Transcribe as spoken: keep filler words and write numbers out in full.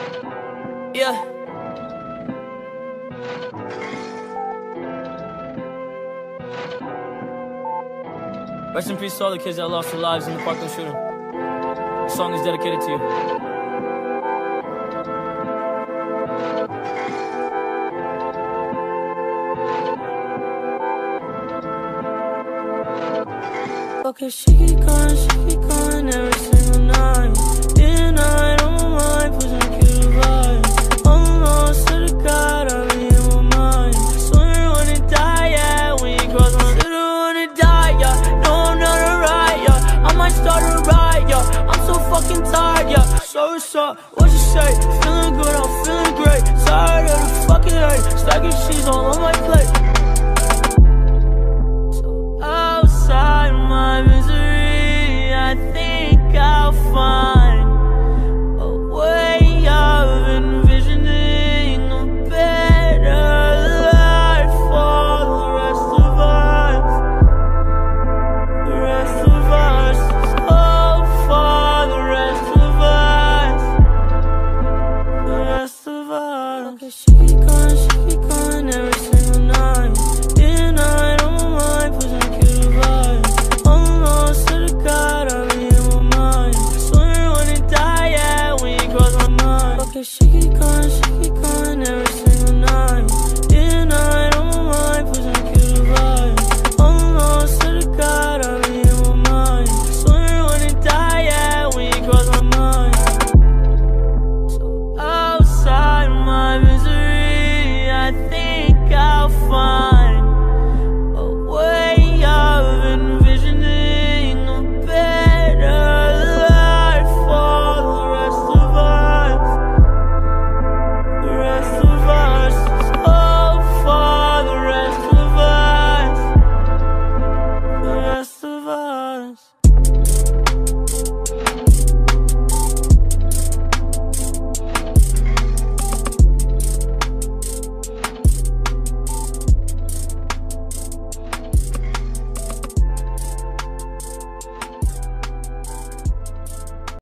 Yeah. Rest in peace to all the kids that lost their lives in the Parkland shooting. The song is dedicated to you. Okay, she keep going, she keep going every single night. Day and night on my mind, pushing a cute vibe. Almost to the God, I really in my mind. Swear I wanna die, yeah, when you cross my line. Swear I wanna die, yeah, no I'm not alright, yeah. I might start a riot, yeah, I'm so fucking tired, yeah. So what's up, what you say? Feeling good, I'm feeling great. Tired of the fucking hate, stacking cheese all on my plate. So outside my misery, I think I'll find a way of envisioning a better life for the rest of us. The rest of us, oh, for the rest of us. The rest of us. Okay, she keep going, she keep going every single night. Day and night on my mind, pushing a cute vibe. Almost to the God, I really in my mind. Swear I wanna die, yeah, when you cross my mind. Okay, she keep